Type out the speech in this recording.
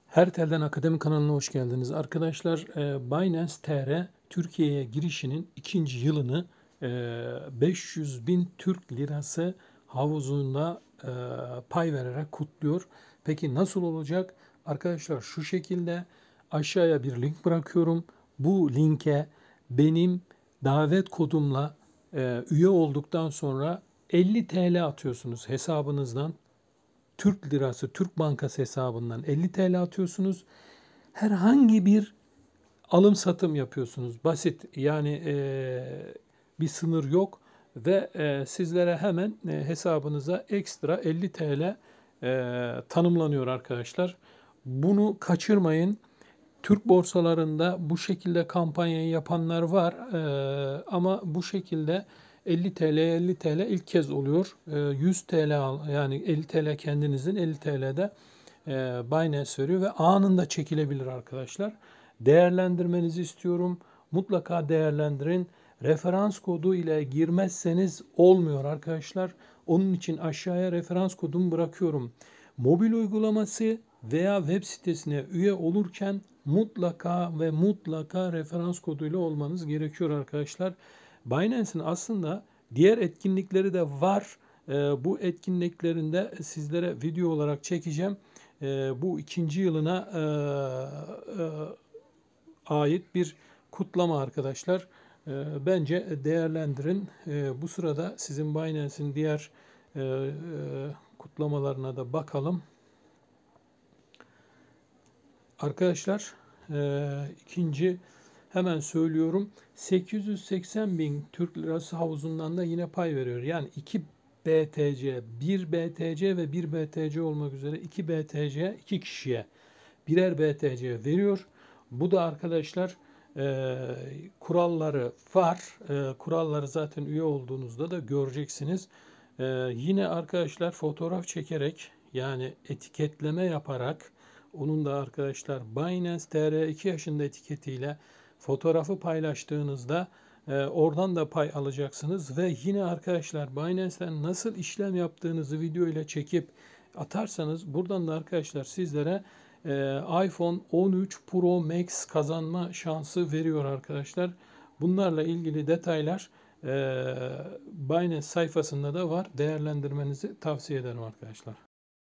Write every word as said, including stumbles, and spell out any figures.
Her Telden Akademi kanalına hoş geldiniz. Arkadaşlar e, Binance T R Türkiye'ye girişinin ikinci yılını e, beş yüz bin Türk Lirası havuzunda e, pay vererek kutluyor. Peki nasıl olacak? Arkadaşlar şu şekilde aşağıya bir link bırakıyorum. Bu linke benim davet kodumla e, üye olduktan sonra elli T L atıyorsunuz hesabınızdan. Türk lirası, Türk Bankası hesabından elli T L atıyorsunuz. Herhangi bir alım satım yapıyorsunuz. Basit yani e, bir sınır yok ve e, sizlere hemen e, hesabınıza ekstra elli T L e, tanımlanıyor arkadaşlar. Bunu kaçırmayın. Türk borsalarında bu şekilde kampanyayı yapanlar var. Ee, ama bu şekilde elli T L elli T L ilk kez oluyor. Ee, yüz T L al, yani elli T L kendinizin, elli T L'de e, Binance veriyor ve anında çekilebilir arkadaşlar. Değerlendirmenizi istiyorum. Mutlaka değerlendirin. Referans kodu ile girmezseniz olmuyor arkadaşlar. Onun için aşağıya referans kodumu bırakıyorum. Mobil uygulaması veya web sitesine üye olurken mutlaka ve mutlaka referans koduyla olmanız gerekiyor arkadaşlar. Binance'in aslında diğer etkinlikleri de var. Ee, bu etkinliklerinde sizlere video olarak çekeceğim. Ee, bu ikinci yılına e, e, ait bir kutlama arkadaşlar. Ee, bence değerlendirin. Ee, bu sırada sizin Binance'in diğer e, e, kutlamalarına da bakalım. Arkadaşlar e, ikinci hemen söylüyorum, sekiz yüz seksen bin Türk Lirası havuzundan da yine pay veriyor. Yani iki B T C, bir B T C ve bir B T C olmak üzere iki B T C iki kişiye birer B T C veriyor. Bu da arkadaşlar e, kuralları var. E, kuralları zaten üye olduğunuzda da göreceksiniz. E, yine arkadaşlar fotoğraf çekerek, yani etiketleme yaparak, onun da arkadaşlar Binance T R iki yaşında etiketiyle fotoğrafı paylaştığınızda e, oradan da pay alacaksınız. Ve yine arkadaşlar Binance'ten nasıl işlem yaptığınızı video ile çekip atarsanız buradan da arkadaşlar sizlere e, iPhone on üç Pro Max kazanma şansı veriyor arkadaşlar. Bunlarla ilgili detaylar e, Binance sayfasında da var. Değerlendirmenizi tavsiye ederim arkadaşlar.